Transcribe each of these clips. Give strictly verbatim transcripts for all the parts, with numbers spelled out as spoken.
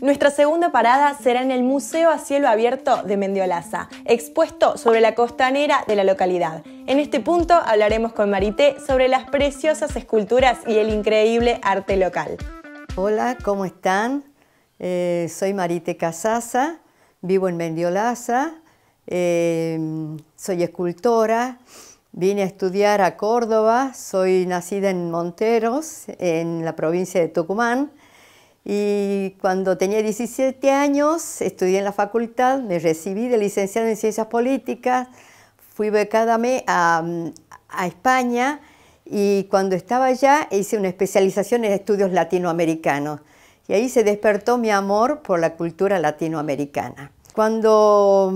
Nuestra segunda parada será en el Museo a Cielo Abierto de Mendiolaza, expuesto sobre la costanera de la localidad. En este punto hablaremos con Marité sobre las preciosas esculturas y el increíble arte local. Hola, ¿cómo están? Eh, soy Marité Casasa, vivo en Mendiolaza, eh, soy escultora, vine a estudiar a Córdoba, soy nacida en Monteros, en la provincia de Tucumán, y cuando tenía diecisiete años estudié en la facultad, me recibí de licenciada en Ciencias Políticas, fui becada a, a España y cuando estaba allá hice una especialización en estudios latinoamericanos y ahí se despertó mi amor por la cultura latinoamericana. Cuando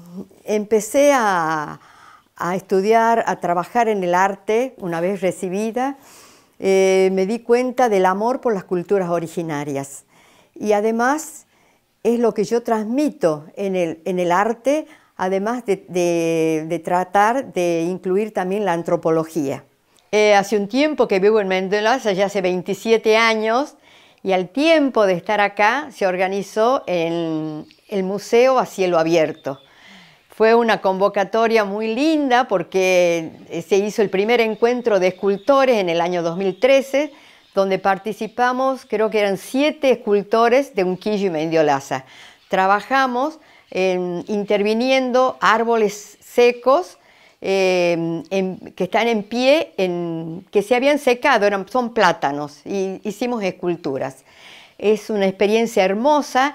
empecé a, a estudiar, a trabajar en el arte, una vez recibida, Eh, me di cuenta del amor por las culturas originarias y además es lo que yo transmito en el, en el arte, además de, de, de tratar de incluir también la antropología. Eh, hace un tiempo que vivo en Mendiolaza, ya hace veintisiete años, y al tiempo de estar acá se organizó el, el Museo a Cielo Abierto. Fue una convocatoria muy linda porque se hizo el primer encuentro de escultores en el año dos mil trece, donde participamos, creo que eran siete escultores de Unquillo y Mendiolaza. Trabajamos eh, interviniendo árboles secos eh, en, que están en pie, en, que se habían secado, eran, son plátanos, y hicimos esculturas. Es una experiencia hermosa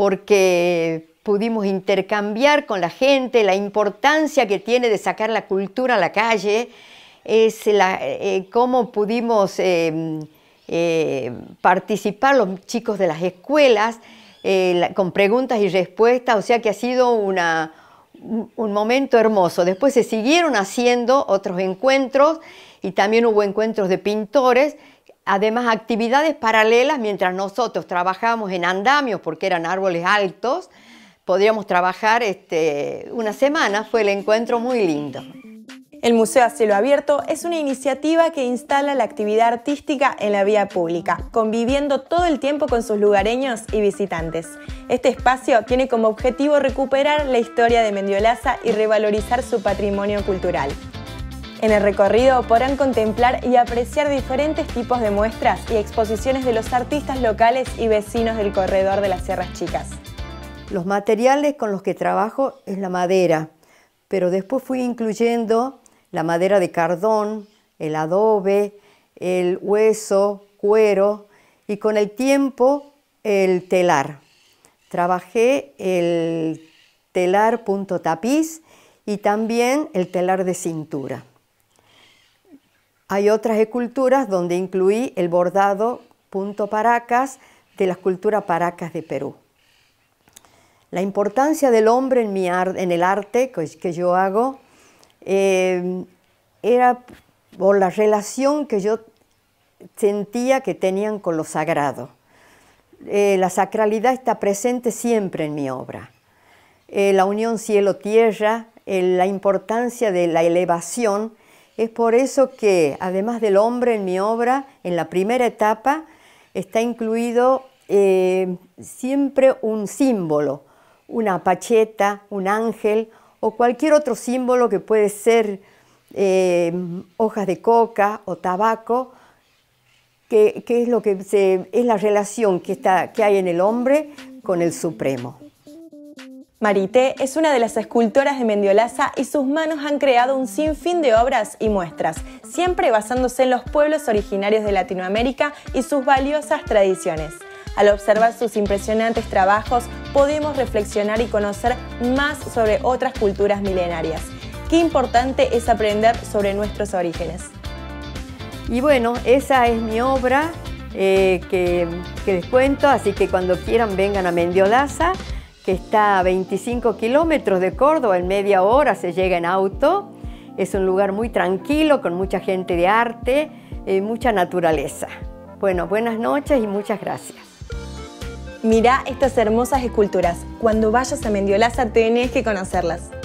porque pudimos intercambiar con la gente la importancia que tiene de sacar la cultura a la calle, es la, eh, cómo pudimos eh, eh, participar los chicos de las escuelas eh, la, con preguntas y respuestas, o sea que ha sido una, un momento hermoso. Después se siguieron haciendo otros encuentros y también hubo encuentros de pintores, además actividades paralelas mientras nosotros trabajábamos en andamios porque eran árboles altos. Podríamos trabajar este, una semana, fue el encuentro muy lindo. El Museo a Cielo Abierto es una iniciativa que instala la actividad artística en la vía pública, conviviendo todo el tiempo con sus lugareños y visitantes. Este espacio tiene como objetivo recuperar la historia de Mendiolaza y revalorizar su patrimonio cultural. En el recorrido podrán contemplar y apreciar diferentes tipos de muestras y exposiciones de los artistas locales y vecinos del corredor de las Sierras Chicas. Los materiales con los que trabajo es la madera, pero después fui incluyendo la madera de cardón, el adobe, el hueso, cuero y con el tiempo el telar. Trabajé el telar punto tapiz y también el telar de cintura. Hay otras esculturas donde incluí el bordado punto Paracas de la escultura Paracas de Perú. La importancia del hombre en, mi ar en el arte que, que yo hago eh, era por la relación que yo sentía que tenían con lo sagrado. Eh, la sacralidad está presente siempre en mi obra. Eh, la unión cielo-tierra, eh, la importancia de la elevación, es por eso que además del hombre en mi obra, en la primera etapa está incluido eh, siempre un símbolo, una pacheta, un ángel o cualquier otro símbolo que puede ser eh, hojas de coca o tabaco, que, que es lo que se, es la relación que, está, que hay en el hombre con el Supremo. Marité es una de las escultoras de Mendiolaza y sus manos han creado un sinfín de obras y muestras, siempre basándose en los pueblos originarios de Latinoamérica y sus valiosas tradiciones. Al observar sus impresionantes trabajos, podemos reflexionar y conocer más sobre otras culturas milenarias. Qué importante es aprender sobre nuestros orígenes. Y bueno, esa es mi obra eh, que, que les cuento, así que cuando quieran vengan a Mendiolaza, que está a veinticinco kilómetros de Córdoba, en media hora se llega en auto. Es un lugar muy tranquilo, con mucha gente de arte, eh, mucha naturaleza. Bueno, buenas noches y muchas gracias. Mirá estas hermosas esculturas. Cuando vayas a Mendiolaza tenés que conocerlas.